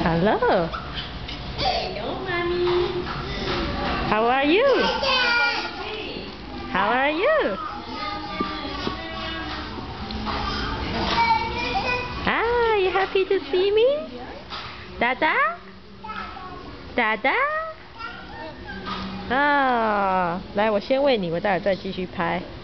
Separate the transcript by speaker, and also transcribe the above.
Speaker 1: Hello.
Speaker 2: Hello, mommy.
Speaker 1: How are you? How are you? Ah, you happy to see me? Dada? Dada? 啊，来，我先喂你，我待会再继续拍。